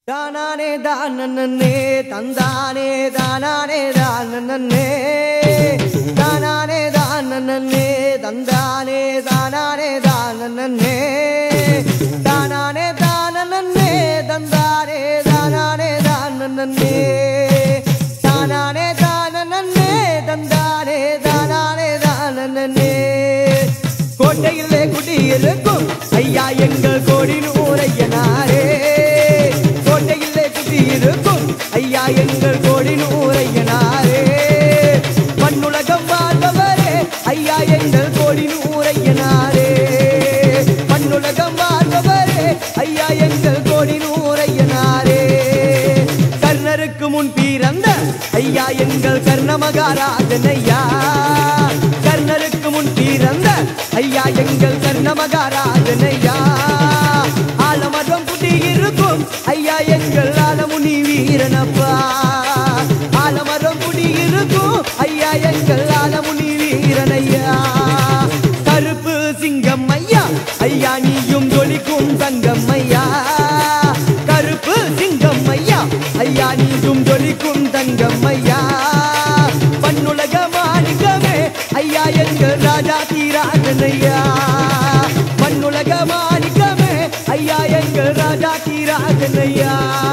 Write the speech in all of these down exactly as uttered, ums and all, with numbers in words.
தானானே தானே தந்தானே தானானே தானே தானானே தானே தந்தானே தானானே தானே தானானே தானே தந்தானே தானானே தானே தானானே தானே தந்தானே தானானே தானே கோட்டையிலே குடியிருக்கும் ஐயா எங்கள் கோடினூரையனாரே கோட்டையிலே குடியிருக்கும் ஐயா எங்கள் கோடினூரையனாரே மண்ணுலகம் வாழ்பவரே ஐயா எங்கள் கோடினூரையனாரே மண்ணுலகம் வாழ்பவரே ஐயா எங்கள் கோடினூரையனாரே கர்ணருக்கு முன் பிறந்த ஐயா எங்கள் கர்ணமகாராஜனையா கர்ணருக்கு முன் பிறந்த ஐயா எங்கள் கர்ணமகாராஜனையா ஆலமரம் குடியிருக்கும் ஐயா எங்கள் ஆலமுனி வீரனப்பா ஆலமரம் குடியிருக்கும் ஐயா எங்கள் ஆலமுனி வீரனையா கருப்பு சிங்கம் ஐயா ஐயா நீயும் ஜொலிக்கும் தங்கம் ஐயா கருப்பு சிங்கம் ஐயா ஐயா நீயும் ஜொலிக்கும் தங்கம் ஐயா பன்னுலக மாணிக்கமே ஐயா எங்கள் ராஜா தீராஜனையா மண்ணுலக மாணிக்கமே ஐயா எங்கள் ராஜா தீராஜனையா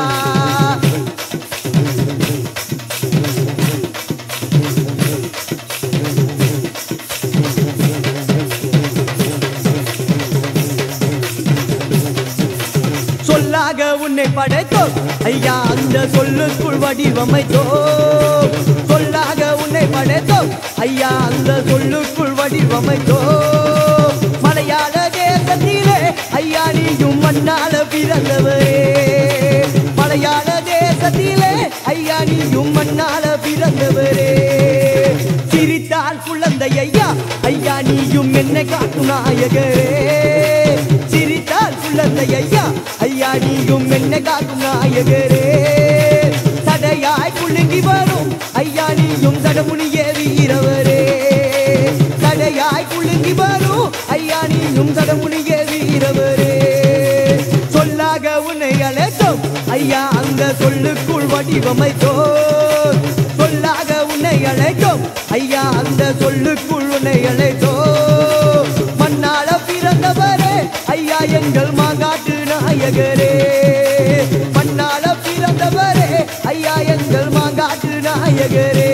சொல்லாக உன்னை படைத்தோம் ஐயா அந்த சொல்லுக்குள் வடிவமைத்தோம் சொல்லாக உன்னை படைத்தோம் ஐயா அந்த சொல்லுக்குள் வடிவமைத்தோம் மலையாள தேசத்திலே ஐயா நீயும் மண்ணால பிறந்தவரே மலையாள தேசத்திலே ஐயா நீயும் மண்ணால பிறந்தவரே சிரித்தால் குழந்தை ஐயா ஐயா நீயும் என்னை காக்கும் நாயகரே சிரித்தால் குழந்தை ஐயா ஐயா நீயும் என்னை காக்கும் நாயகரே தடையாய் குலுங்கி வரும் ஐயா நீயும் தடமுனியே வீரவரே தடையாய் குலுங்கி வரும் ஐயா நீயும் தடமுனியே வீரவரே சொல்லாக உன்னை அழைத்தோம் ஐயா அந்த சொல்லுக்குள் வடிவமைத்தோம் சொல்லாக உன்னை அழைத்தோம் ஐயா அந்த சொல்லுக்குள் உன்னை அழைத்தோம் மண்ணால பிறந்தவரே ஐயா எங்கள் மாங்காட்டு நாயகரே மண்ணால பிறந்தவரே ஐயா எங்கள் மாங்காட்டு நாயகரே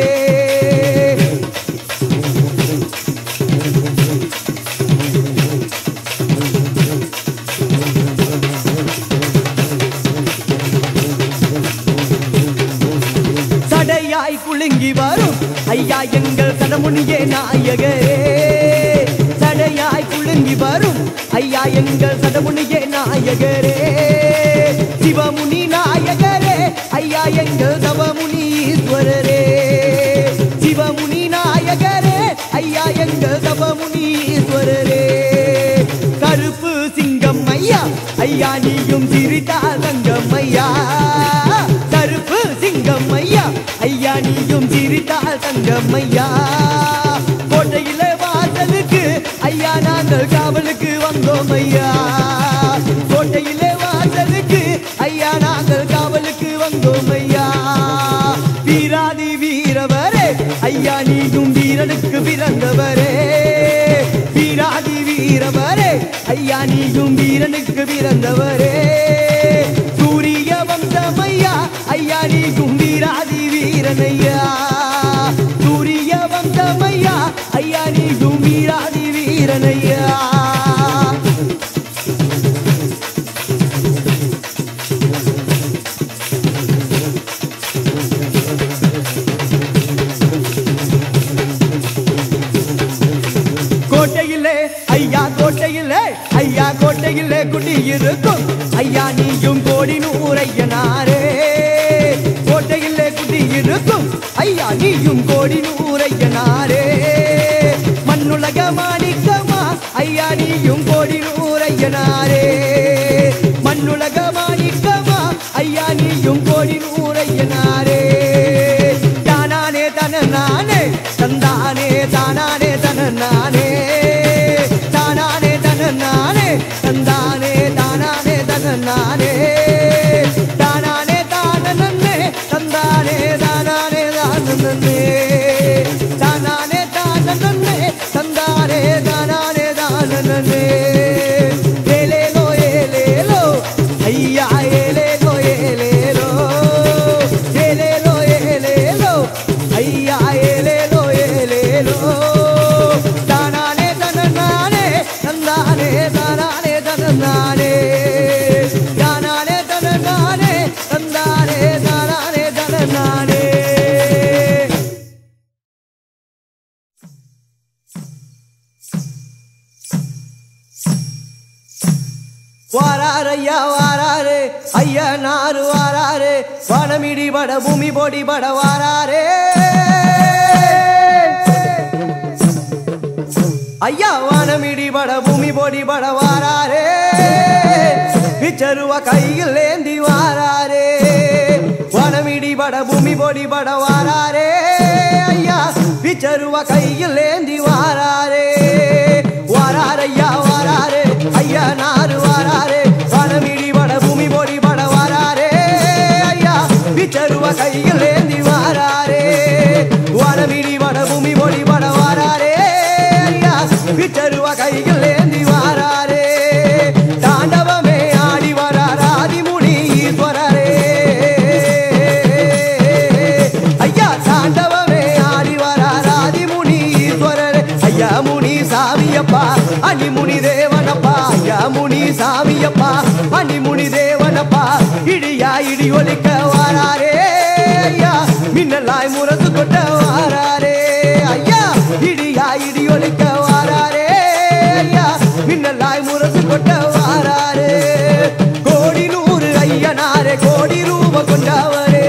சடையாய் குலுங்கி வரும் ஐயா எங்கள் சடமுனியே நாயகரே சடையாய் குலுங்கி வரும் ஐயா எங்கள் சடமுனியே நாயகரே சிவமுனி நாயகரே ஐயா எங்கள் தவமுனி ஈஸ்வரரே சிவமுனி நாயகரே ஐயா எங்கள் தவமுனி ஈஸ்வரரே கருப்பு சிங்கம் ஐயா ஐயா நீயும் சிரித்தால் தங்கம் ஐயா கருப்பு சிங்கம் ஐயா ஐயா நீயும் சிரித்தால் தங்கம் ஐயா கோட்டையிலே வாசலுக்கு ஐயா நாங்கள் காவலுக்கு வந்தோம் ஐயா கோட்டையிலே வாசலுக்கு ஐயா நாங்கள் காவலுக்கு வந்தோம் ஐயா வீராதி வீரவரே ஐயா நீயும் வீரனுக்கு பிறந்தவரே வீராதி வீரவரே ஐயா நீயும் வீரனுக்கு பிறந்தவரே சூரிய வம்சம் ஐயா ஐயா நீயும் வீராதி வீரனையா சூரிய வம்சம் ஐயா ஐயா நீயும் வீராதி வீரனையா கோட்டையிலே ஐயா கோட்டையிலே ஐயா கோட்டையிலே குடியிருக்கும் ஐயா நீயும் கோடினூரையனாரே கோட்டையிலே குடியிருக்கும் ஐயா நீயும் கோடினூரையனாரே மண்ணுலக மாணிக்கமா ஐயா நீயும் கோடினூரையனாரே மண்ணுலக மாணிக்கமா ஐயா நீயும் கோடினூரையனாரே தானானே தனநானே தந்தானே தானானே தனநானே தானானே தனநானே தந்தானே தானானே தனநானே தானா தனனே ஏலேலோ ஏலேலோ ஐயா ஏலேலோ ஏலேலோ ஏலேலோ ஏலேலோ ஐயா ஏலேலோ ஏலேலோ தானானே தனனானே தந்தானே தானானே தனனானே தானானே தனனானே தந்தானே தானானே தனனானே வாராரையா வாராரே ஐயா நாறு வாராரே வானமிடி பட பூமி பொடி பட வாராரே ஐயா வானமிடி பட பூமி பொடி பட வாராரே விச்சருவ கையில் ஏந்தி வாராரே வானமிடி பட பூமி பொடி பட வாராரே ஐயா விச்சருவ கையில் ஏந்தி வாராரே வாராரையா வாராரே ஐயா நாறு வாராரே வானமிடி பட பூமி பொடி பட வாராரே ஐயா விச்சருவ கையில் ஏந்தி வாராரே வானமிடி பட பூமி பொடி பட வாராரே ஐயா விச்சருவ கையில் ஏந்தி வாராரே தாண்டவமே ஆடி வரார் ஆதிமுனி ஈஸ்வரரே ஐயா தாண்டவமே ஆடி வரார் ஆதிமுனி ஈஸ்வரரே ஐயா முனி சாமியப்பா அணிமுனி தேவனப்பா ஐயா முனி சாமியப்பா அணிமுனி தேவனப்பா இடியா இடி ஒலிக்க வாராரே ஐயா மின்னலாய் முரசு கொட்ட வாராரே ஐயா இடியா இடி ஒலிக்க வாராரே ஐயா மின்னலாய் முரசு கொட்ட வாராரே கோடி நூறு ஐயனாரே கோடி ரூப கொண்டவரே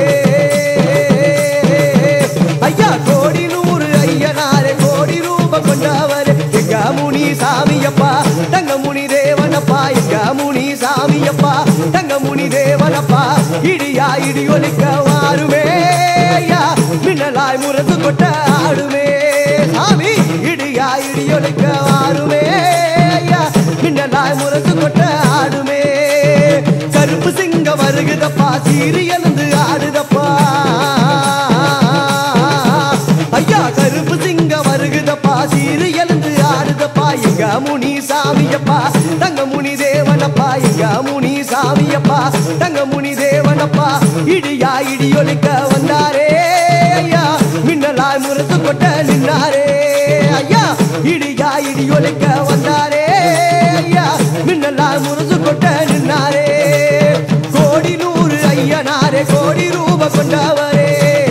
ஐயா கோடி நூறு ஐயனாரே கோடி ரூப கொண்டவரே எங்க முனி சாமியப்பா தங்க முனி தேவனப்பா எங்க முனி சாமியப்பா தங்க முனி தேவனப்பா இடியா இடி ஒலிக்க வாருமே ஐயா மின்னலாய் முரசு கொட்ட ஆடுமே சாமி இடியா இடி ஒலிக்க வாருமே ஐயா மின்னலாய் முரசு கொட்ட ஆடுமே கருப்பு சிங்க வருகுதப்பா சீரி எழுந்து ஆடுதப்பா ஐயா கருப்பு சிங்க வருகுதப்பா சீரி எழுந்து ஆடுதப்பா எங்க முனி சாமியப்பா தங்க முனி தேவனப்பா எங்க முனி சாமியப்பா தங்க முனி தேவனப்பா இடியா இடி ஒலிக்க வந்தாரே ஐயா மின்னலாய் முரசு கொட்ட நின்னாரே ஐயா இடியா இடி ஒலிக்க வந்தாரே ஐயா மின்னலாய் முரசு கொட்ட நின்னாரே கோடி நூறு ஐயனாரே கோடி ரூப கொண்டவரே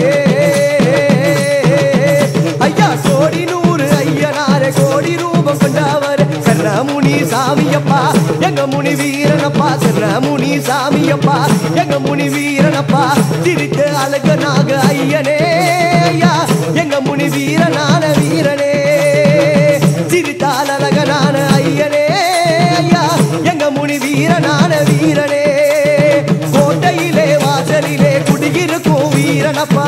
ஐயா கோடி நூறு ஐயனாரே கோடி ரூப கொண்டவரே கர்ண முனி சாமியப்பா எங்க முனி வீரனப்பா கர்ண முனி சாமியப்பா எங்க முனி வீரனப்பா திரித்த அழகனாக ஐயனே ஐயா எங்க முனி வீரனான வீரனே திரித்தால் அழகனான ஐயனே ஐயா எங்க முனி வீரனான வீரனே கோட்டையிலே வாசலிலே குடியிருக்கும் வீரனப்பா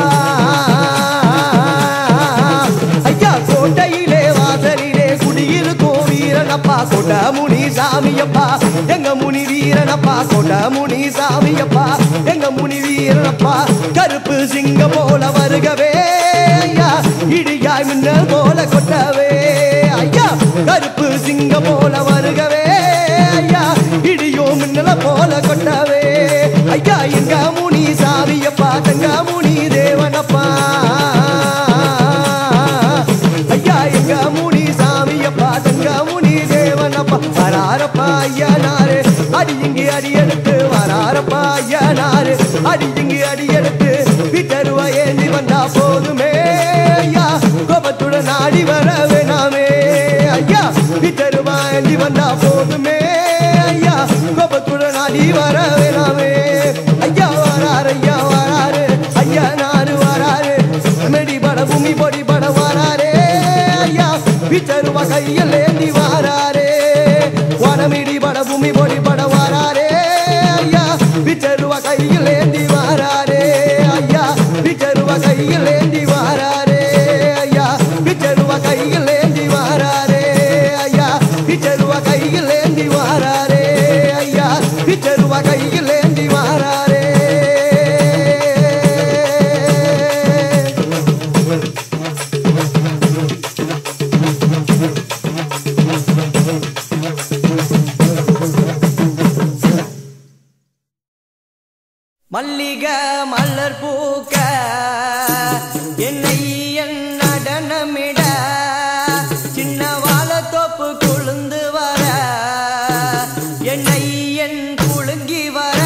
ஐயா கோட்டையிலே வாசலிலே குடியிருக்கும் வீரனப்பா கோட்ட முனி சாமியப்பா எங்க முனி வீரனப்பா கோட்ட முனி சாமியப்பா எங்க முனி வீரனப்பா கருப்பு சிங்க போல வருகவே ஐயா இடியாய் மின்னல் போல கொட்டவே ஐயா கருப்பு சிங்க போல வருகவே ஐயா இடியோ மின்னல போல கொட்டவே ஐயா எங்க முனி சாமியப்பா தங்க முனி தேவனப்பா ஐயா எங்க முனி சாமியப்பா தங்க முனி தேவனப்பா வராரப்பா ஐயா நாரு அடி இங்கு அடி எடுத்து வராரப்பா ஐயா நாரு அடி இங்கு அடி எடுத்து விட்டருவா ஏந்தி வந்தா போதுமே ஐயா கோபத்துடன் ஆடி வர வேணாமே ஐயா விட்டருவா ஏந்தி வந்தா போதுமே ஐயா கோபத்துடன் ஆடி வர வேணாமே ஐயா வராரு ஐயா வராரு ஐயா நாரு வராரு மெடி பட பூமி பொடி பட வராரே ஐயா விட்டருவா கையில் ஏந்தி வாராரே வானமிடி பட பூமி பொடி பட வாராரே ஐயா விட்டருவா கையில் ஏந்தி வாராரே ஐயா விட்டருவா கையில் ஏந்தி வாராரே ஐயா விட்டருவா கையில் ஏந்தி வாராரே ஐயா விட்டருவா கையில் ஏந்தி வாராரே ஐயா விட்டருவா கையில் ஏந்தி வாராரே மல்லிகை மலர் பூக்க என்னை என் நடனமிட சின்ன வாழத்தோப்பு குளுந்து வர என்னை என் குலுங்கி வர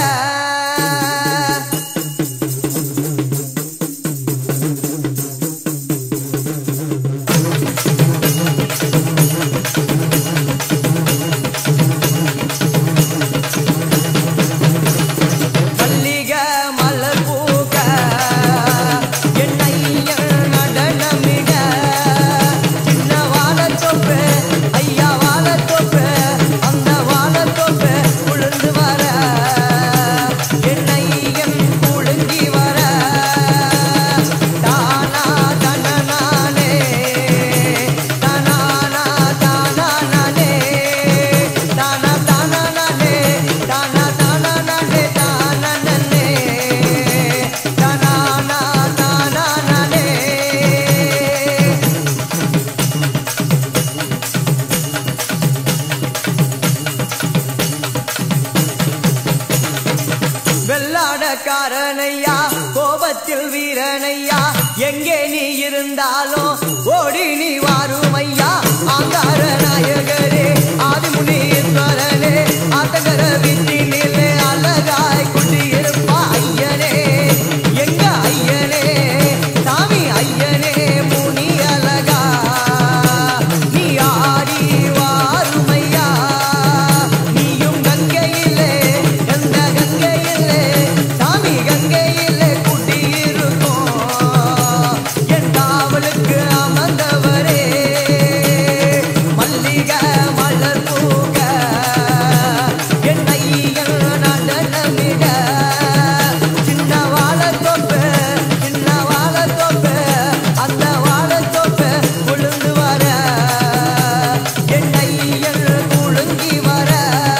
காரணையா கோபத்தில் வீரனையா எங்கே நீ இருந்தாலும் ஓடி நீ வாருமையா ஆங்கார நாயகரே ஆதிமுனீஸ்வரனே ஆத்தகர வீட்டினிலே அழகாய் குடியிருப்பா ஐயனே எங்க ஐயனே சாமி ஐயனே முனி அழகா நீ ஆடி வாருமையா நீயும் கங்கையிலே எந்த கங்கையிலே கங்கையிலே குடியிருக்கும் என் காவலுக்கு அமர்ந்தவரே மல்லிகை மலர் பூக்க என் ஐயன் நடனமிட சின்ன வாழத்தோப்பு சின்ன வாழத்தோப்பு அந்த வாழத்தோப்பு குளுந்து வர என் ஐயன் குலுங்கி வர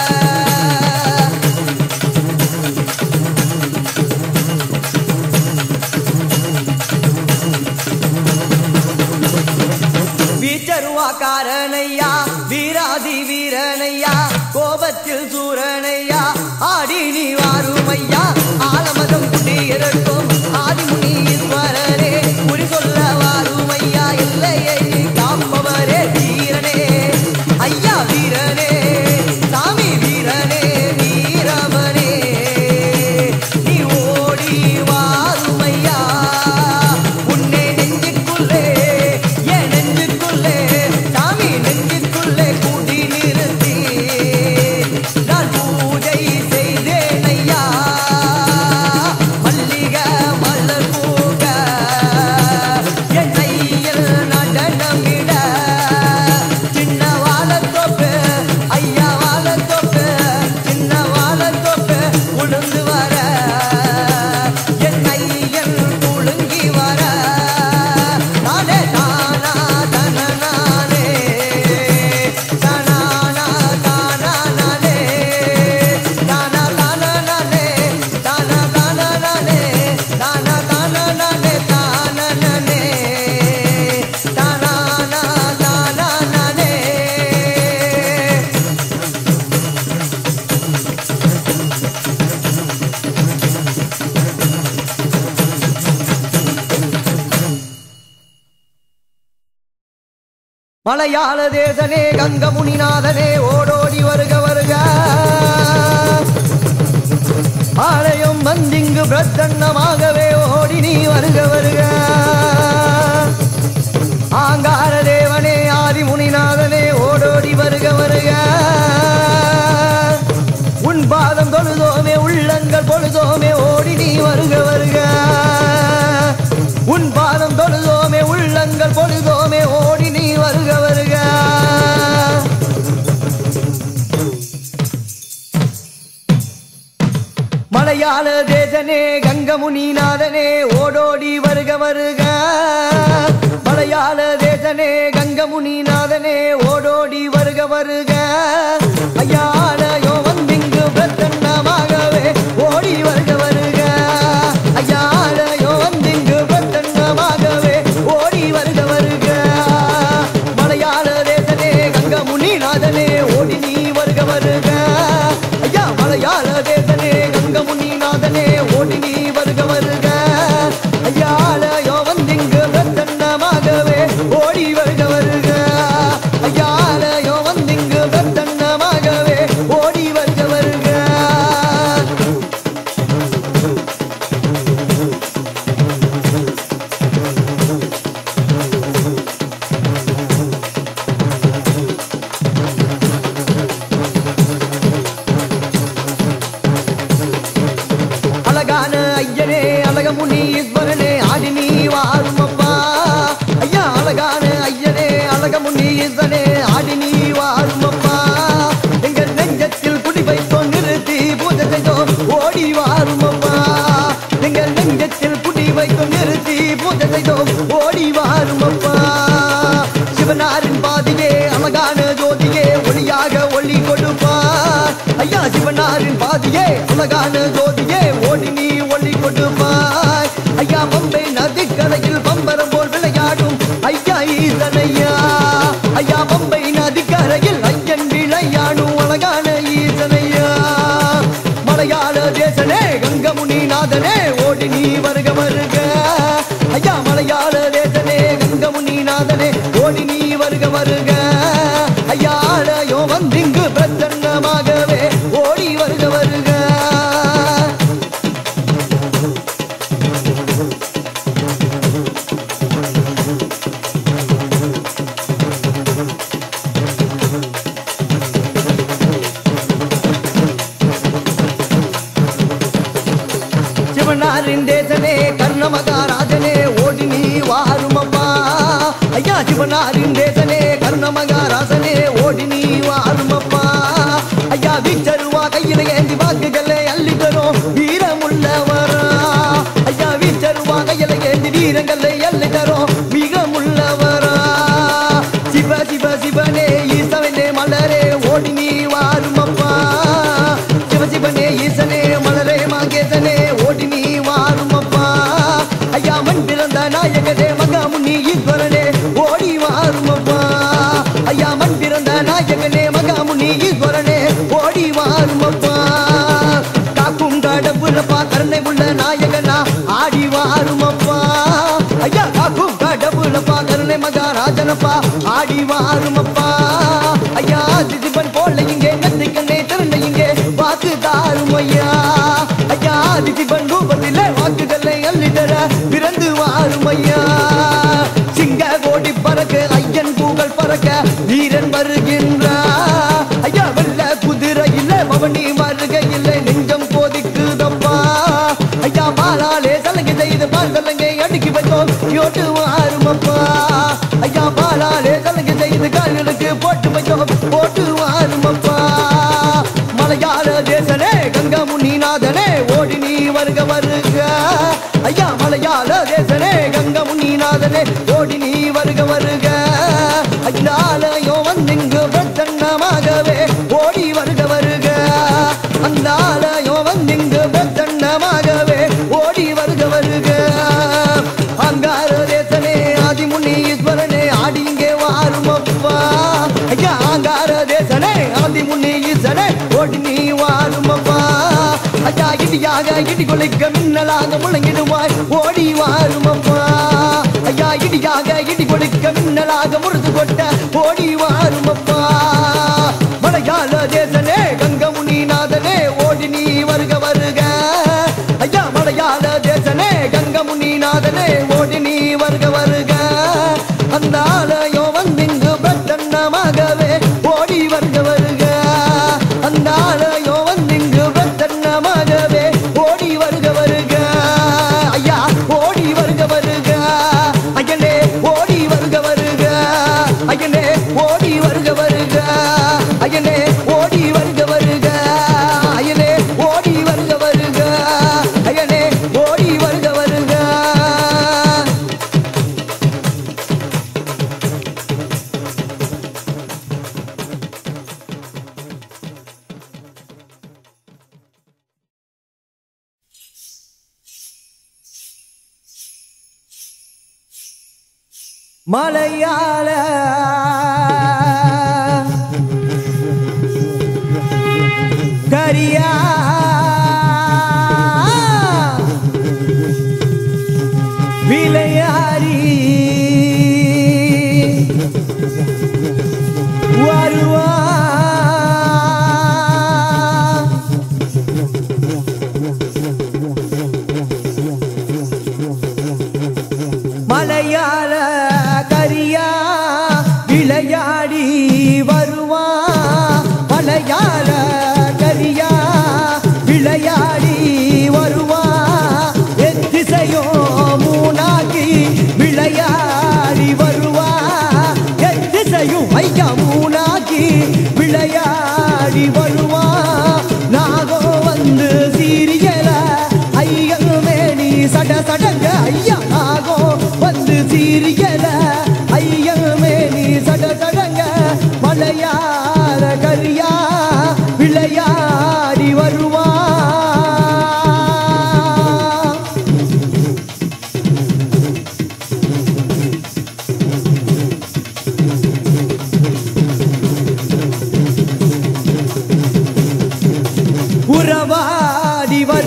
காரணையா வீராதி வீரனையா கோபத்தில் சூரனையா ஆடி நீ வாருமையா ஆலமதம் குடியிருக்கும் ஆதிமுனீஸ்வரரே குறி சொல்ல வாருமையா இல்லையே நீ காப்பவரே வீரனே ஐயா வீரனே சாமி வீரனே வீரவனே நீ ஓடி வாருமையா உன்னை நெஞ்சுக்குள்ளே என் நெஞ்சுக்குள்ளே சாமி நெஞ்சுக்குள்ளே கூடி நிறுத்தி நான் பூஜை செய்தேன் ஐயா மல்லிகை மலர் பூக்க என் கையில் நடனமிட சின்ன வாழத்தோப்பு ஐயா வாழத்தோப்பு சின்ன வாழத்தோப்பு உளுந்து வர என் கையில் குலுங்கி வர நானே தானா தன நானே தானா தானா நானே தானா தானா நானே தானா தானா நானே தானா தானா நானே தானா நானே தானா தானா நானே மலையாள தேசனே கங்கமுனிநாதனே ஓடோடி வருக வருக ஆலயம் வந்திங்கு பிரசன்னமாகவே ஓடி நீ வருக வருக ஆங்கார தேவனே ஆதிமுனிநாதனே ஓடோடி வருக வருக உன் பாதம் தொழுதோமே உள்ளங்கள் பொழுதோமே ஓடி நீ வருக வருக உன் பாதம் தொழுதோமே உள்ளங்கள் பொழுதோமே ஓடி நீ வருக வருக மலையாள தேசனே கங்கமுனிநாதனே ஓடோடி வருக வருக மலையாள தேசனே கங்கமுனிநாதனே ஓடோடி வருக வருக ஐயாலயோ வந்திங்கு பிரசன்னமாகவே ஓடி வருக வருக ஐயாலயோ வந்திங்கு பிரசன்னமாகவே ஓடி வருக வருக மலையாள தேசனே கங்கமுனிநாதனே ஓடி நீ வருக வருக ஐயா மலையாள தேசனே கங்கமுனிநாதனே ஓடி நீ அழகமுனி ஈஸ்வரனே ஆடி நீ வாருமப்பா ஐயா அழகான ஐயனே அழகமுனி ஈஸ்வரனே ஆடி நீ வாருமப்பா எங்கள் நெஞ்சத்தில் குடி வைத்தோம் நிறுத்தி பூஜை செய்தோம் ஓடி வாருமப்பா எங்கள் நெஞ்சத்தில் குடி வைத்தோம் நிறுத்தி பூஜை செய்தோம் ஓடி வாருமப்பா சிவனாரின் பாதியே அழகான ஜோதியே ஒளியாக ஒளி கொடுப்பா ஐயா சிவனாரின் பாதியே அழகான ஜோதியே ஓடி நீ ஒளி கொடுப்பாய் ஐயா பம்பை நதிக்கரையில் பம்பரம் போல் விளையாடும் ஐயா ஈசனையா ஐயா பம்பை நதிக்கரையில் ஐயன் விளையாடும் அழகான ஈசனையா மலையாள தேசனே கங்கமுனி நாதனே ஓடி நீ வருக வருக ஐயா மலையாள தேசனே கங்கமுனி நாதனே ஓடி நீ வருக வருக ஐயா ஆலயோ வந்திங்கு பிரசன்னமாகவே ஓடி வருக வருக சிவனாரின் தேசனே கர்ணமகாராஜனே ஓடி நீ வாருமப்பா ஐயா சிவனாரின் தேசனே கர்ணமகாராசனே ஓடி நீ வாருமப்பா ஐயா வீச்சருவா கையில ஏந்தி வாக்குகளை அள்ளி தரும் வீரமுள்ளவரா ஐயா வீச்சருவா கையில ஏந்தி வீரங்களை அள்ளி தரும் மிகமுள்ளவரா சிவ சிவ சிவனே ஈசவனே மலரே ஓடி நீ வாருமப்பா சிவ சிவனே ஈசனே மலரே மாகேசனே ஓடி நீ வாருமப்பா ஐயா மண் பிறந்த நாயகனே மகாமுனி ஈஸ்வரனே ஓடி வாருமப்பா ஐயா மண் பிறந்த நாயகனே மகாமுனி ஈஸ்வரனே ஓடி வாருமப்பா காக்கும் கடவுளப்பா கருணை உள்ள நாயகனா ஆடி வாருமப்பா ஐயா காக்கும் கடவுளப்பா கருணை மகாராஜனப்பா ஆடி வாருமப்பா ஐயா திதிபன் போல இங்கே நந்திக்கண்ணே திறந்த இங்கே வாக்கு தாரும் ஐயா ஐயா திதிபன் ரூபத்திலே வாக்குகளை அள்ளி தர பிறந்து வாரும் ஐயா சிங்க கோடி பறக்க ஐயன் பூகள் பறக்க வீரன் வருகின்றார் ஐயா வெள்ள குதிரையில் பவனி வருகையில் நெஞ்சம் போதிக்குதப்பா ஐயா பாலாலே சலங்கை செய்து பால் சலங்கை அடுக்கி வைத்தோம் யோட்டு வாருமப்பா ஐயா பாலாலே சலங்கை செய்து கால்களுக்கு போட்டு வைத்தோம் போட்டு வாருமப்பா மலையாள தேசனே கங்கமுனி நாதனே ஓடி நீ வருக வருக ஐயா மலையாள தேசனே கங்கமுனி நாதனே ஓடி நீ வருக வருக ஐயாலயோ வந்திங்கு பிரசன்னமாகவே ஓடி வருக வருக அந்த ஆலயோ வந்திங்கு பிரசன்னமாகவே ஓடி வருக வருக அங்கார தேசனே ஆதிமுனி ஈஸ்வரனே ஆடி இங்கே வாருமப்பா ஐயா அங்கார தேசனே ஆதிமுனி ஈஸ்வரனே ஓடி நீ வாருமப்பா ஐயா இடியாக இடி கொலைக்க மின்னலாக முழங்கிடுவாய் ஓடி வாருமப்பா ஐயா இடியாக இடி கொலைக்க மின்னலாக முறுது கொட்ட ஓடி வாருமப்பா மலையாள தேசனே கங்கமுனி நாதனே ஓடி நீ வருக வருக ஐயா மலையாள தேசனே கங்கமுனி நாதனே ஓடி நீ வருக வருக அந்த ஆலயோ வந்திங்கு பிரசன்னமாகவே ஓடி வருக வருக அந்த ஆலயோ வந்திங்கு பிரசன்னமாகவே ஓடி வருக வருக ஐயா ஓடி வருக வருக ஐயனே ஓடி வருக வருக ஐயனே ஓடி வருக வருக ஐயனே ஓடி வருக வருக ஐயனே ஓடி வருக வருக ஐயனே ஓடி வருக வருக மலையாள கரியா விளையாடி வருவா மலையாள கரியா விளையாடி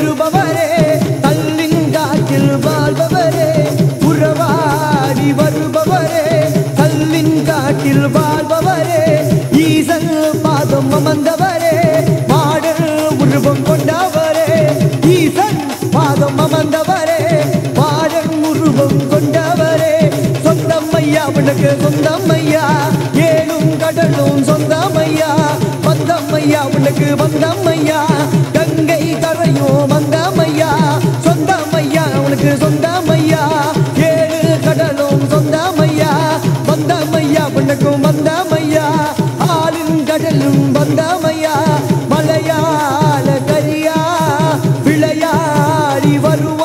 வருபவரே கல்லின் காட்டில் வாழ்பவரே உறவாடி வருபவரே கல்லின் காட்டில் வாழ்பவரே ஈசன் பாதம் அமர்ந்தவரே மாடல் உருவம் கொண்டவரே ஈசன் பாதம் அமர்ந்தவரே மாடல் உருவம் கொண்டவரே சொந்தம்மையா உனக்கு சொந்தம்மையா ஏழும் கடலும் சொந்தம்மையா வந்தம்மையா உனக்கு வந்தம்மையா கங்கை கரையும் வந்தம்மையா சொந்தம்மையா உனக்கு சொந்தம்மையா ஏழு கடலும் சொந்தம்மையா வந்தம்மையா உனக்கும் வந்தம்மையா ஆளும் கடலும் வந்தம்மையா மலையாள கரியா விளையாடி வருவான்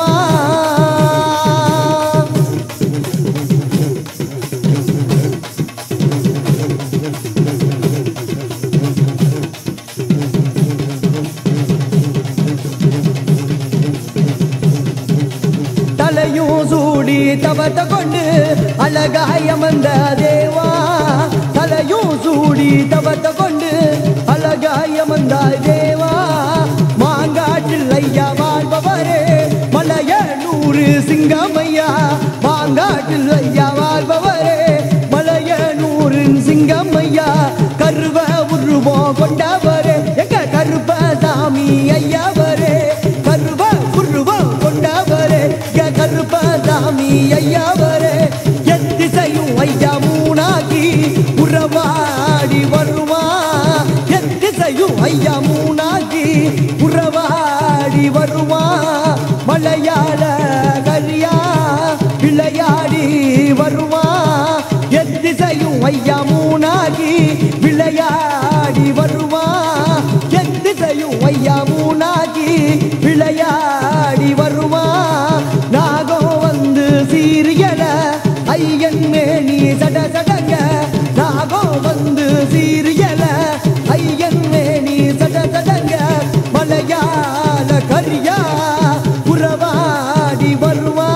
தலையும் சூடி தவத்த கொண்டு அழகாய் அமர்ந்த தேவா தலையும் சூடி தவத்த கொண்டு அழகாய் அமர்ந்த தேவா மாங்காட்டில் ஐயா வாழ்பவரே மலைய நூறு சிங்கமையா மாங்காட்டில் ஐயா வாழ்பவரே மலைய நூறு சிங்கமையா கருவ உருவம் கொண்டவரே எங்க கருப்ப சாமி ஐயாவரே கருவ உருவம் கொண்டவரே கருப்ப சாமி ஐயாவரே எத்திசையும் ஐயா மூணாகி உறவாடி வருவா எத்திசையும் ஐயா மூணாகி உறவாடி வருவா மலையாள கரியா விளையாடி வருவா எத்திசையும் ஐயா மூணாகி விளையாடி வருவா எத்திசையும் ஐயா மூணாகி விளையாடி வருவா நாகம் வந்து சீரியல ஐயன் மேனி சட சடங்க நாகம் வந்து சீரியல ஐயன் மேனி சட சடங்க மலையாள கரியா உறவாடி வருவா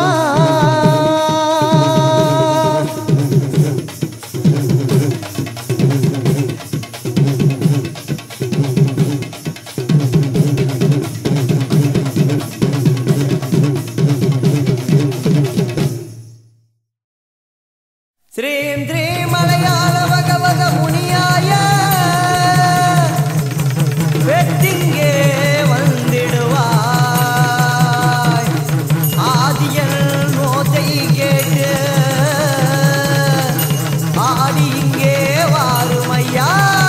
ஸ்ரீம் ஸ்ரீம் மலையாள பகவத முனியாய வெட்டிங்கே வந்திடுவாய் ஆதியல் நோத்தை கேட்டு ஆடி இங்கே வாருமையா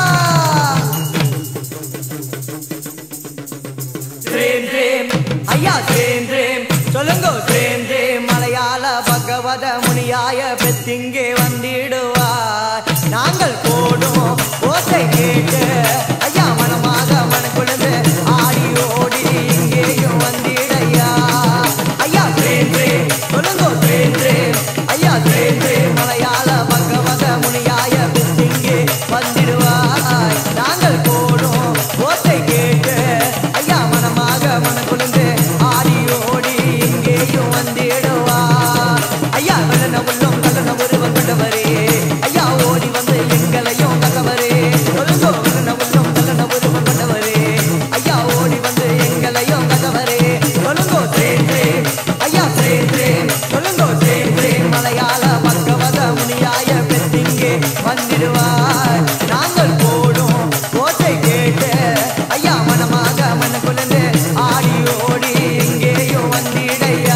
ஸ்ரீம் ஸ்ரீம் ஐயா ஸ்ரீம் ஸ்ரீம் சொல்லுங்க ஸ்ரீம் ஸ்ரீம் மலையாள பகவத முனியாய பெத்திங்கே வந்திடுவார் நாங்கள் போடும் ஓசை கேட்டு ஐயா மனமாக மனக்குழுந்து ஆடி ஓடி இங்கேயும் வந்திடையா ஐயா ஸ்ரீம் ஸ்ரீம் சொல்லுங்க ஸ்ரீம் ஸ்ரீம் ஐயா ஸ்ரீம் ஸ்ரீம் மலையாள பகவத முனியாய பெத்திங்கே வந்திடுவார் நாங்கள் போடும் ஓசை கேட்டு ஐயா மனமாக மனக்குழுந்து ஆடி ஓடி இங்கேயும் வந்திடுவார் ஐயா கலன உள்ளம் கலன உருவம் கொண்டவரே ஐயா ஓடி வந்து எங்களையும் தகவரே சொல்லுங்கோ கலன உள்ளம் கலன உருவம் கொண்டவரே ஐயா ஓடி வந்து எங்களையும் தகவரே சொல்லுங்கோ ஸ்ரீம் ஸ்ரீம் ஐயா ஸ்ரீம் ஸ்ரீம் சொல்லுங்கோ ஸ்ரீம் ஸ்ரீம் மலையாள பகவத முனியாய பெத்திங்கே வந்திடுவார் நாங்கள் போடும் ஓசை கேட்டு ஐயா மனமாக மனக்குழந்து ஆடி ஓடி இங்கேயும் வந்திடையா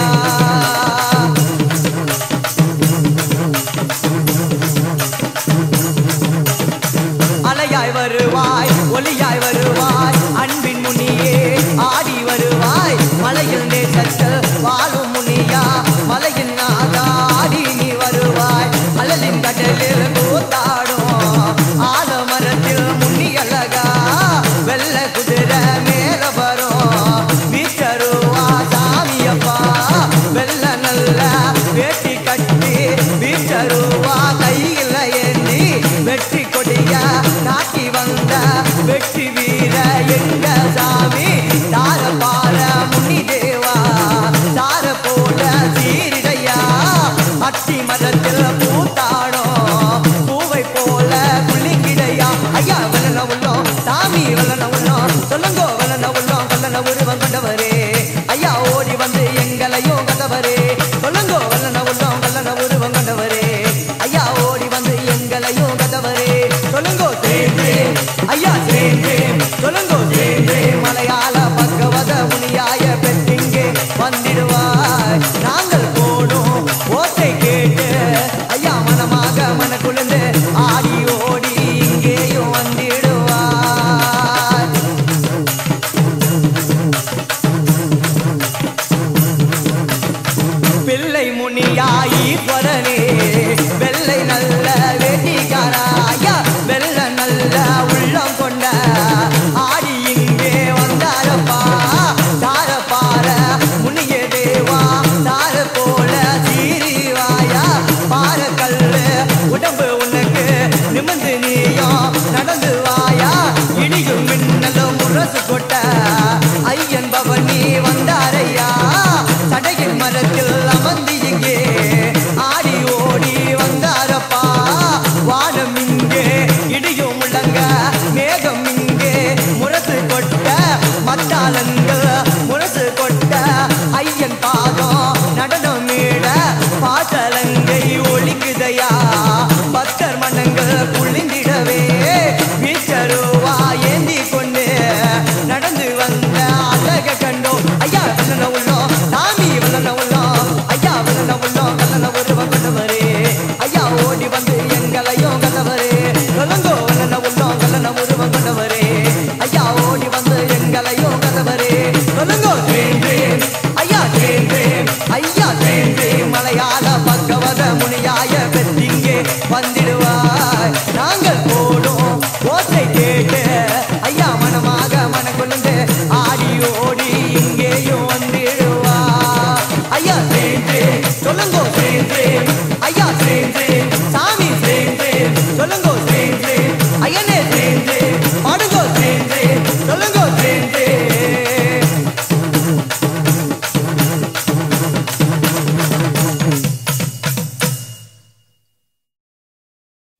அலையாய் வருவாய் ஒளியாய் வருவாய் அன்பின் முனியே ஆடி வருவாய் மலையில் நேசத்தில் வாழும் முனியா மலையின் நாதா ஆடி நீ வருவாய் அலலின் கடலில் கூத்தாடும் ஆலமரத்தில் முன்னி அழகா வெள்ள குதிரை மேல வரும் வீச்சருவா சாமியப்பா வெள்ள நல்ல வேட்டி கட்டி வீச்சருவா கையில் ஏந்தி வெற்றி கொடிய நாட்டி வந்த வெற்றி வீர எங்க சாமி தார பார முனி தேவா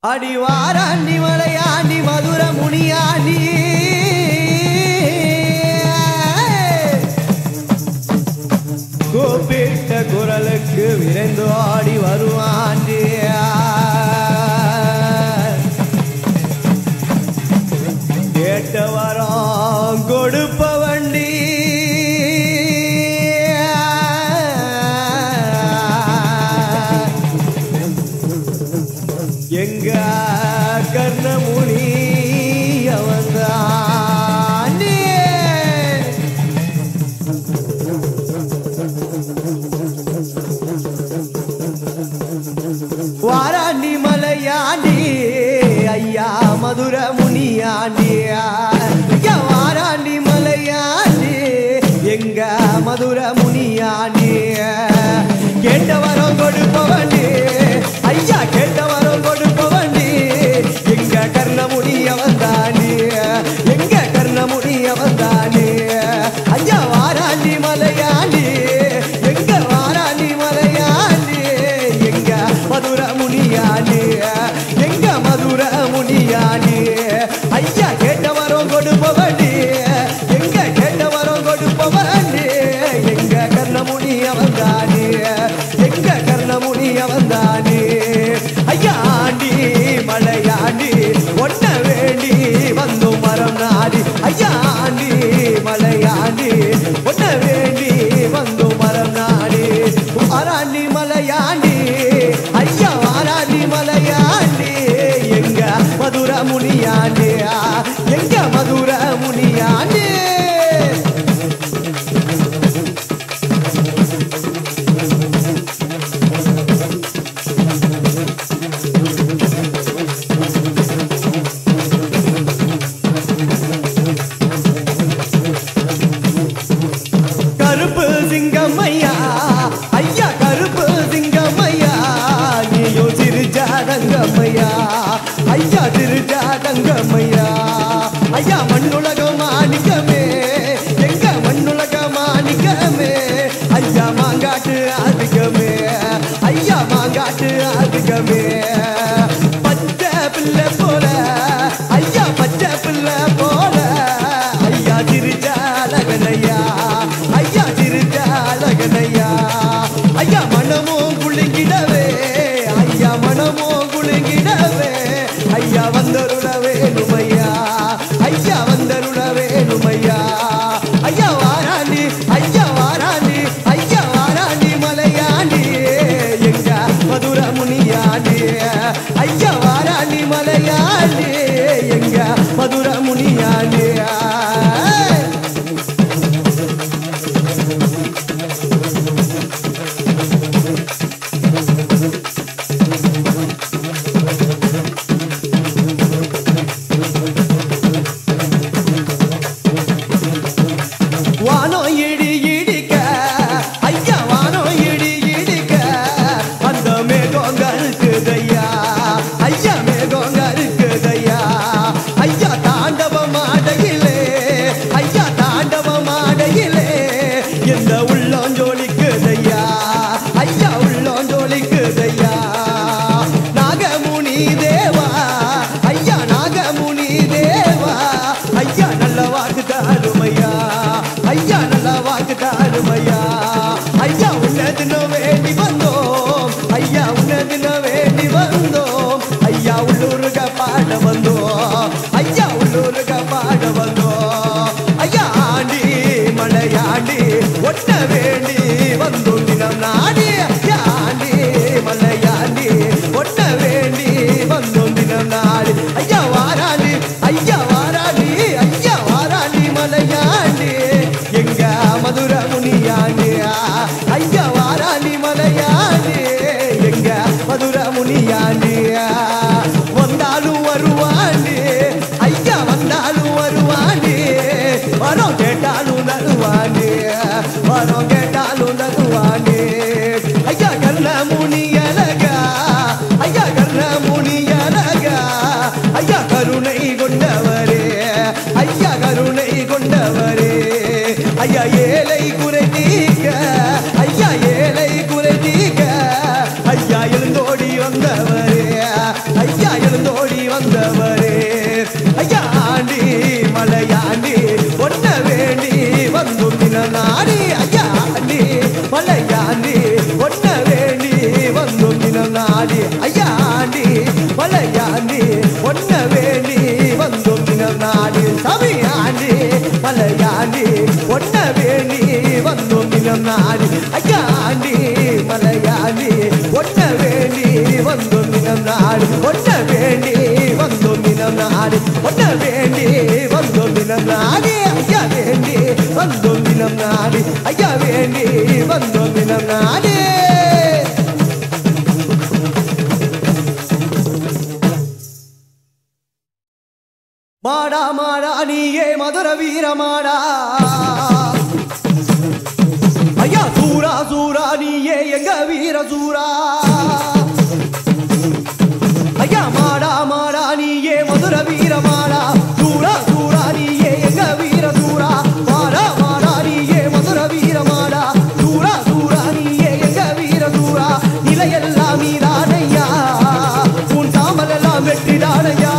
அடி வாராண்டி மலையாண்டி மதுர முனியாண்டி கூப்பிட்ட குரலுக்கு விரைந்து ஆடி வருவாண்டி கேட்ட வரம் கொடுப்ப வண்டி எங்க கர்ணமுனி அவன்தாண்டி வாராண்டி மலையாண்டி ஐயா மதுர முனியாண்டி ஐயா வாராண்டி மலையாண்டி எங்க மதுர முனியாண்டி கேட்ட வரம் கொடுப்பவண்டி ஐயா கேட்ட வரம் கொடுப்பவண்டி எங்க கர்ணமுனி அவன்தாண்டி எங்க கர்ணமுனி அவன்தாண்டி ஐயா வாராண்டி மலையாண்டி எங்க வாராண்டி மலையாண்டி எங்க மதுர முனியாண்டி எங்க மதுர முனியாண்டி ஐயா கேட்ட வரம் கொடுப்பவண்டி எங்க கேட்ட வரம் கொடுப்பவண்டி எங்க கர்ணமுனி அவன்தாண்டி எங்க கர்ணமுனி அவன்தாண்டி ஐயா ஆண்டி மலையாண்டி ஒன்ன வேண்டி வந்து மரம் நாடி ஐயா ஆண்டி மலையாண்டி ஒன்ன வேண்டி வந்து மரம் நாடி வாராண்டி மலையாண்டி ஐயா வாராண்டி மலையாண்டி எங்க மதுர முனியாண்டி எங்க மதுர முனியாண்டி கருப்பு சிங்கம்மையா ஐயா கருப்பு சிங்கம்மையா நீயோ சிறுஜாதங்கம்மையா ஐயா சிறுஜாதங்கம்மையா ஐயா மண்ணுலக மாணிக்கமே எங்க மண்ணுலக மாணிக்கமே ஐயா மாங்காட்டு அதிகமே ஐயா மாங்காட்டு அதிகமே பச்சை பிள்ளை போல ஐயா பச்சை பிள்ளை போல ஐயா சிறுஜாலகனையா ஐயா சிறுஜாலகனையா ஐயா மனமோ குளிங்கிடவே ஐயா மனமோ குளிங்கிடவே ஐயா வந்தருளவே நுமையா ஐயா வந்தருளவே நுமையா ஐயா வாராண்டி ஐயா வாராண்டி ஐயா வாராண்டி மலையாண்டி எங்க மதுர முனியாண்டி ஐயா வாராண்டி மலையாண்டி எங்க மதுர முனியாண்டி வானோ இடி இடிக்க ஐயா வானோ இடி இடிக்க அந்த மேகம் கருக்குதையா ஐயா மேகம் கருக்குதையா ஐயா தாண்டவ மாடையிலே ஐயா தாண்டவ மாடையிலே எந்த உள்ளம் ஜோலிக்குதையா ஐயா உள்ளம் ஜோலிக்குதையா நாகமுனி தேவா ஐயா நாகமுனி தேவா ஐயா நல்ல வாக்கு தாருமையா ஐயா நல்ல வாக்கு தாருமையா ஐயா உன்னதின வேண்டி வந்தோம் ஐயா உன்னதின வேண்டி வந்தோம் ஐயா உள்ளூருக பாட வந்தோம் ஐயா உள்ளூருக பாட வந்தோம் ஐயா ஆண்டி மலையாண்டி ஒட்ட வேண்டி வந்தோம் தினம் நாடி ஐயா ஆண்டி மலையாண்டி ஒட்ட வேண்டி வந்தோம் தினம் நாடி ஐயா வாராண்டி ஐயா வாராண்டி ஐயா வாராண்டி மலையாண்டி எங்க மதுர முனியாண்டி ஐயா வாராண்டி மலையா மினம் நாடு ஐயா ஆண்டி மலையாண்டி ஒன்ன வேண்டி வந்தோம் மினம் நாடு ஒன்ன வேண்டி வந்தோம் மினம் நாடு ஒன்ன வேண்டி வந்தோம் மினம் நாடு ஐயா வேண்டி வந்தோம் மினம் நாடு ஐயா வேண்டி வந்தோம் மினம் நாடு மாடா மாடா நீயே மதுர வீரமாடா ஐயா சூரா சூரா நீயே எங்க வீர சூரா ஐயா மாடா மாடா நீயே மதுர வீரமாடா சூரா சூரா நீயே எங்க வீர சூரா மாடா மாடா நீயே மதுர வீரமாடா சூரா சூரா நீயே எங்க வீர சூரா நிலையெல்லாம் நீதானையா உன் சாமலெல்லாம் வெற்றிதானையா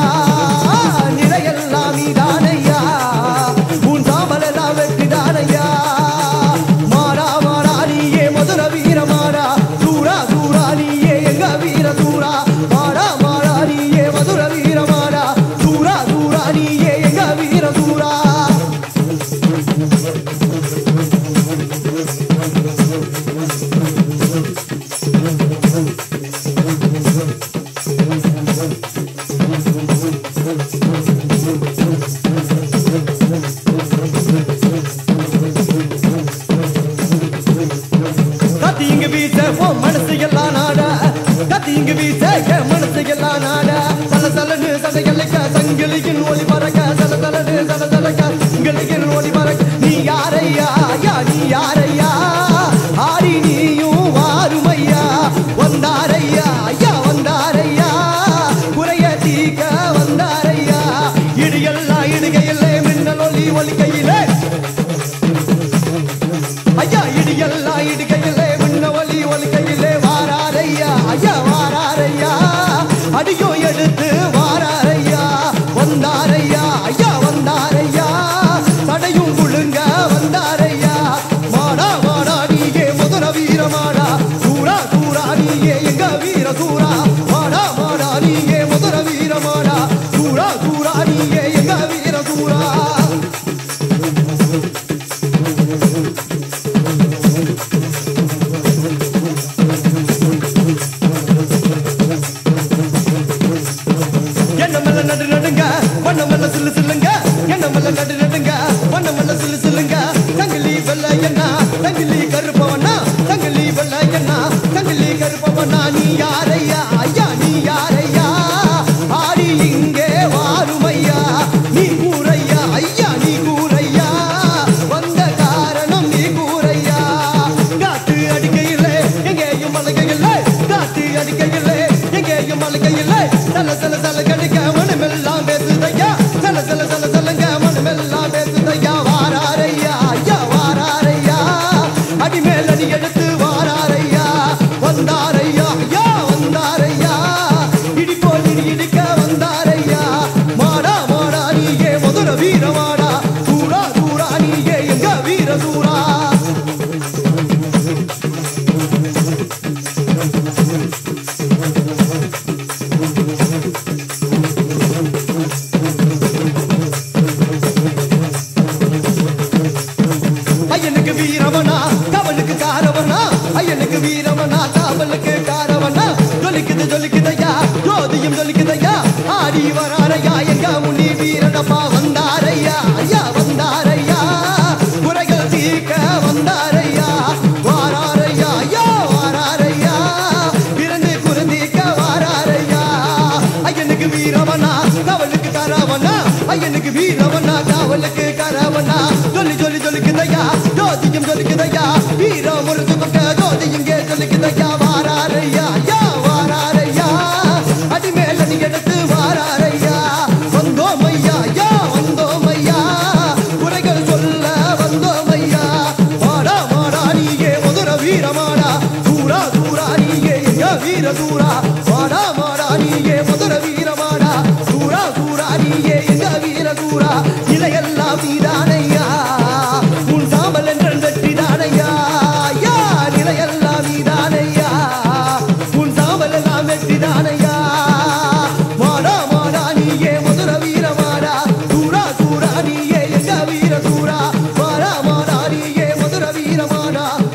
வீர சூரா மாறா மாறா நீயே மதுர வீரமாடா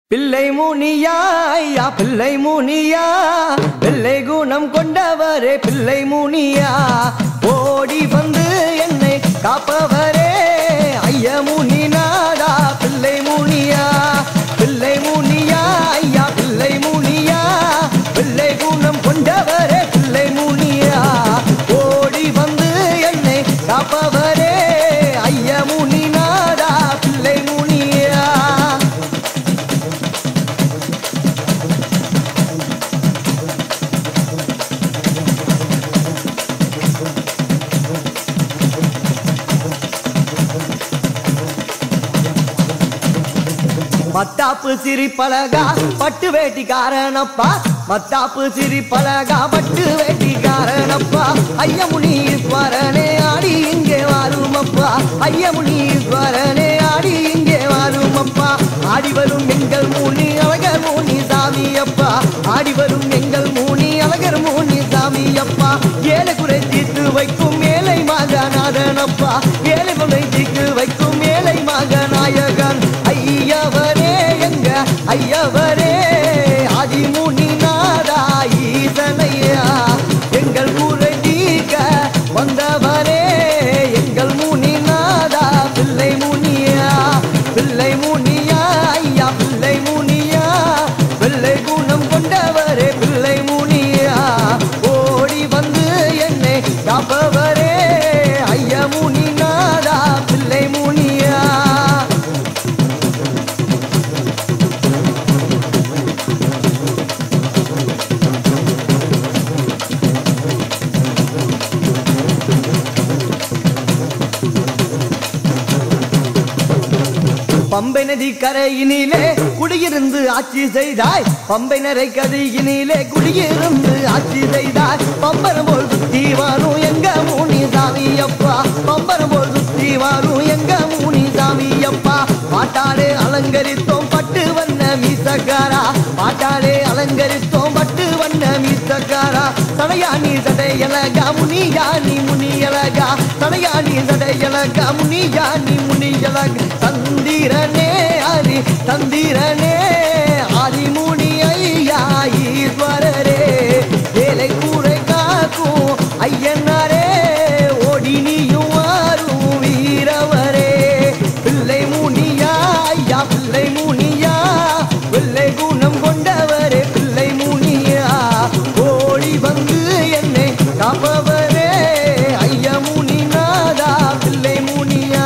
பிள்ளை முனியா ஐயா பிள்ளை முனியா பிள்ளை குணம் கொண்டவரே பிள்ளை முனியா ஓடி வந்து என்னை காப்பவரே ஐயா முனி நாடா பிள்ளை முனியா பிள்ளை முனியா ஐயா பிள்ளை முனியா பிள்ளை குணம் கொண்டவரே பிள்ளை முனியா ஓடி வந்து என்னை காப்பவரே ஐயா முனி நாடா பிள்ளை முனியா மத்தாப்பு சிரி பலகா பட்டு வேட்டிக்காரனப்பா மத்தாப்பு சிரி பலகா பட்டு வேட்டிக்காரனப்பா ஐயமுனி ஈஸ்வரனே ஆடி இங்கே வாருமப்பா ஐயமுனி ஈஸ்வரனே ஆடி இங்கே வாருமப்பா ஆடி வரும் எங்கள் மூனி அழகர் மூனி சாமியப்பா ஆடி வரும் எங்கள் மூனி அழகர் மூனி சாமியப்பா ஏழை குறை தீர்த்து வைக்கும் ஏழை மகநாதனப்பா ஏழை குறை தீர்த்து வைக்கும் ஏழை மகநாயகன் ஐயவரே எங்க ஐயவரே ஆதிமுனி நாதா ஈசனையா எங்கள் குறை தீர்க்க வந்தவரே எங்கள் முனி நாதா பிள்ளை முனியா பிள்ளை முனியா ஐயா பிள்ளை முனியா பிள்ளை குணம் கொண்டவரே பிள்ளை முனியா ஓடி வந்து என்னை காப்பவரே ஐயா முனி நாதா பிள்ளை முனியா பம்பை நதி கரையினிலே குடியிருந்து ஆட்சி செய்தாய் பம்பை நரை கதையினிலே குடியிருந்து ஆட்சி செய்தாய் பம்பரம் போல் சுத்தி வாரும் எங்க மூனி சாமியப்பா பம்பரம் போல் சுத்தி வாரும் எங்க மூனி சாமியப்பா பாட்டாலே அலங்கரித்தோம் பட்டு வண்ண மீசக்காரா பாட்டாலே அலங்கரித்தோம் பட்டு வண்ண மீசக்காரா சடையாணி சடையலகா முனியானி முனியலகா சடையாணி சடையலகா முனியானி முனியலகா தந்திரனே ஹரி தந்திரனே ஆதிமுனி ஐயா ஈஸ்வரரே வேலை கூரை காக்கும் ஐயனாரே ஓடி நீயும் வாரும் வீரவரே பிள்ளை முனியா ஐயா பிள்ளை முனியா பிள்ளை குணம் கொண்டவரே பிள்ளை முனியா ஓடி வந்து என்னை காப்பவரே ஐயா முனி நாதா பிள்ளை முனியா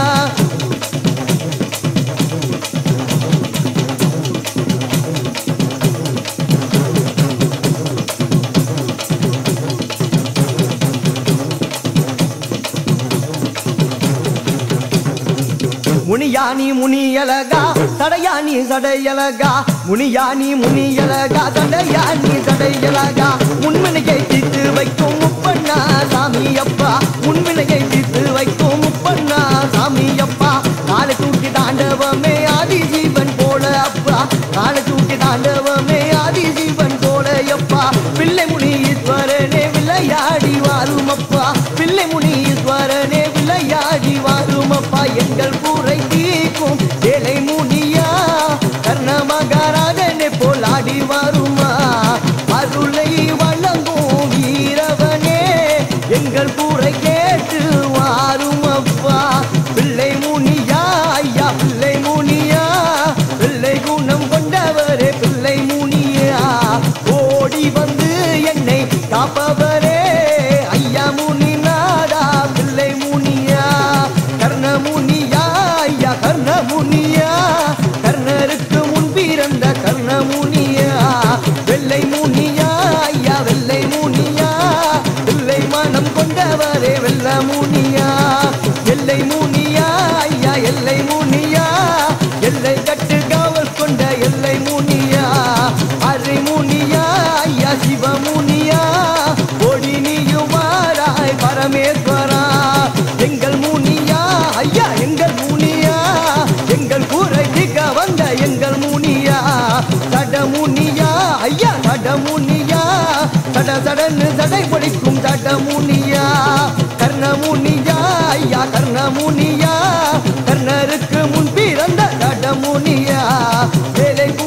முனியானி முனியலகா சடையானி சடையலகா முனியானி முனியலகா சடையானி சடையலகா முன்வினையை தீர்த்து வைக்கும் முப்பண்ணா சாமியப்பா முன்வினையை தீர்த்து வைக்கும் முப்பண்ணா சாமியப்பா காலை தூக்கி தாண்டவமே ஆதி ஜீவன் போல அப்பா காலை தூக்கி தாண்டவமே ஆதி ஜீவன் போல அப்பா பிள்ளை முனி ஈஸ்வரனே விளையாடி வாருமப்பா பிள்ளை முனி ஈஸ்வரனே விளையாடி வாருமப்பா எங்கள் கூரை தீக்கும் ஏழை முனியா கர்ண மகாராஜனே போலாடி வருமா அருளை வழங்கும் வீரவனே எங்கள் கூரை கேட்டு வாருமப்பா பிள்ளை முனியா ஐயா பிள்ளை முனியா பிள்ளை குணம் கொண்டவரே பிள்ளை முனியா ஓடி வந்து என்னை காப்பவரே ஐயா முனி நாடா பிள்ளை முனியா கர்ண முனியா ஐயா கர்ண முனியா கர்ணருக்கு முன் பிறந்த கர்ண முனியா வெள்ளை முனியா ஐயா வெள்ளை முனியா வெள்ளை மனம் கொண்டவரே வெள்ள முனியா எல்லை முனியா ஐயா எல்லை முனியா எல்லை கட்டு காவல் கொண்ட எல்லை முனியா அரை முனியா ஐயா சிவமுனியா ஓடி நீயும் வாராய் பரமேஸ்வரா எங்கள் முனியா ஐயா எங்கள் முனியா எங்கள் கூரை தீர்க்க வந்த எங்கள் முனியா சடமுனியா ஐயா சடமுனியா சட சடன்னு சடை பிடிக்கும் சடமுனியா கர்ணமுனியா ஐயா கர்ணமுனியா கர்ணருக்கு முன் பிறந்த சடமுனியா வேலை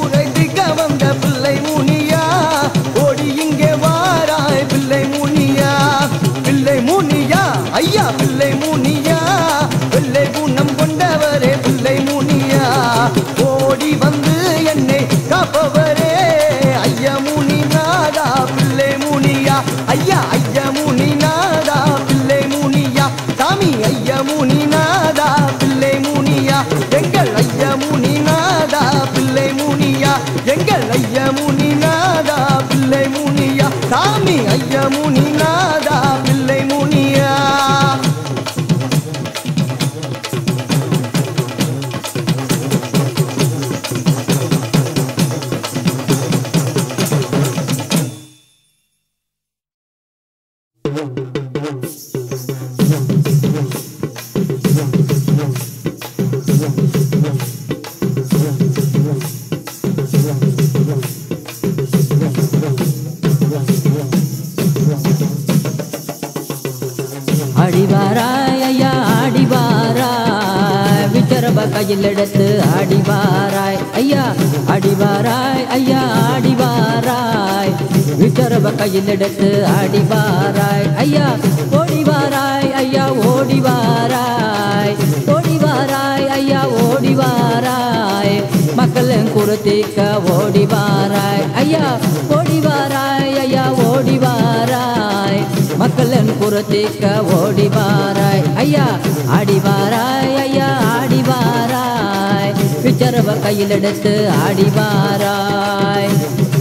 விச்சரவ கையில் எடுத்து ஆடிவாராய் ஐயா ஆடிவாராய் ஐயா ஆடிவாராய் விச்சரவ கையில் எடுத்து ஆடிவாராய் ஐயா ஓடிவாராய் ஐயா ஓடிவாராய் ஓடிவாராய் ஐயா ஓடிவாராய் மக்களின் குருத்திக்க ஓடிவாராய் ஐயா ஓடிவாராய் ஐயா ஓடிவாராய் மக்களின் குருத்திக்க ஓடிவாராய் ஐயா ஆடிவாராய் ஐயா ஆடிவாராய் விச்சரவ கையில் எடுத்து ஆடிவாராய்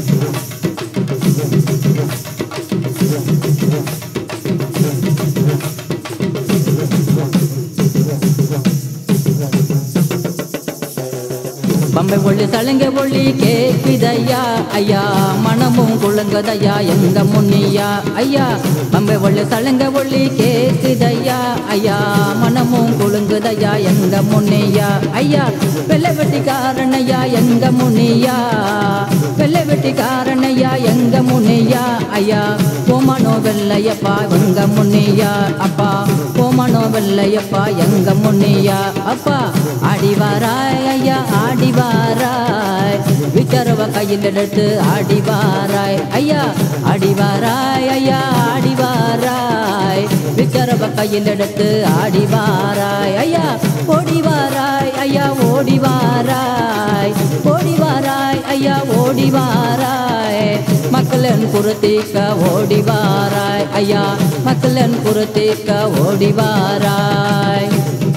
பம்பை ஒளி சலங்க ஒளி கேக்குதையா ஐயா மனமும் குழுங்குதையா எங்க முன்னியா ஐயா பம்பை ஒளி சலங்க ஒளி கேக்குதையா ஐயா மனமும் குழுங்குதையா எங்க முன்னியா ஐயா வெள்ளை வெட்டிக்காரனையா எங்க முன்னியா வெள்ளை வெட்டிக்காரனையா எங்க முன்னியா ஐயா ஓமனோ வெள்ளையப்பா எங்க முன்னியா அப்பா ஓமனோ வெள்ளையப்பா எங்க முன்னியா அப்பா ஆடிவாராய் ஐயா ஆடிவாராய் விச்சரவ கையில் எடுத்து ஆடிவாராய் ஐயா ஆடிவாராய் ஐயா ஆடிவாராய் விச்சரவ கையில் எடுத்து ஆடிவாராய் ஐயா ஓடிவாராய் ஐயா ஓடிவாராய் ஓடிவாராய் ஐயா ஓடிவாராய் மக்களின் குருத்திக்க ஓடிவாராய் ஐயா மக்களின் குருத்திக்க ஓடிவாராய்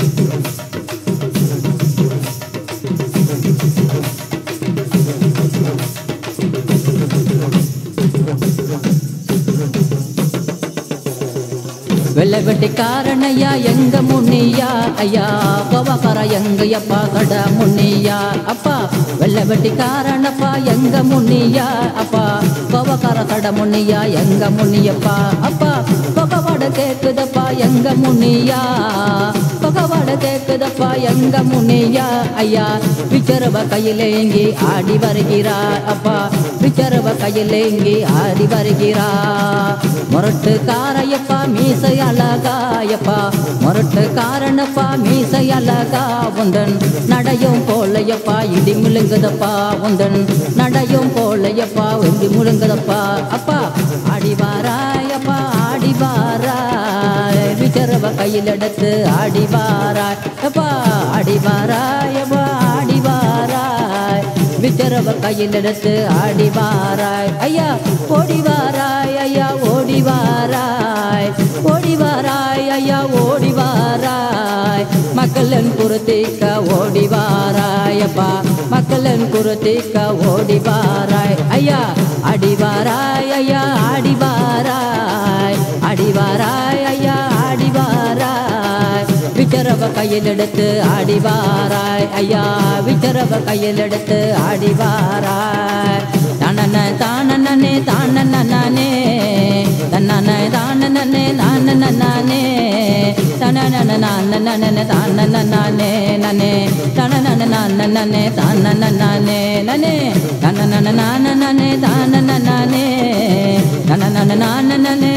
வெள்ளை வெட்டிக்காரனையா எங்க முன்னியா ஐயா கோவக்கார எங்க அப்பா கட முன்னியா அப்பா வெள்ளை வெட்டிக்காரனப்பா எங்க முன்னியா அப்பா கோவக்கார கட முன்னியா எங்க முன்னியப்பா அப்பா பகவாட கேக்குதப்பா எங்க முன்னியா பகவாட கேக்குதப்பா எங்க முன்னியா ஐயா விச்சரவ கையிலேங்கி ஆடி வருகிறார் அப்பா விச்சரவ கையிலேங்கி ஆடி வருகிறார் முரட்டு காரையப்பா மீசை அழகாயப்பா முரட்டு காரணப்பா மீசை அழகா உந்தன் நடையும் போலையப்பா இடி முழுங்குதப்பா உந்தன் நடையும் போலையப்பா இடி முழுங்குதப்பா அப்பா ஆடிவாராயப்பா ஆடிவாராய் விச்சரவ கையில் எடுத்து ஆடிவாராய் அப்பா ஆடிவாராயப்பா ஆடிவாராய் விச்சரவ கையில் எடுத்து ஆடிவாராய் ஐயா ஓடிவாராய் ஐயா ஓடிவாராய் ஓடிவாராய் ஐயா ஓடிவாராய் மக்களின் குருத்திக்க ஓடிவாராய் அப்பா மக்களின் குருத்திக்க ஓடிவாராய் ஐயா ஆடிவாராய் ஐயா ஆடிவாராய் ஆடிவாராய் ஐயா ஆடிவாராய் விச்சரவ கையில் எடுத்து ஆடிவாராய் ஐயா விச்சரவ கையில் எடுத்து ஆடிவாராய் தானன தானனே தானனனே தன்னன தானனனே நானனனே தனனன நானனனே தானனனே நனே தனனன நானனனே தானனனே நனே தனனன நானனனே தானனனே தனனன நானனனே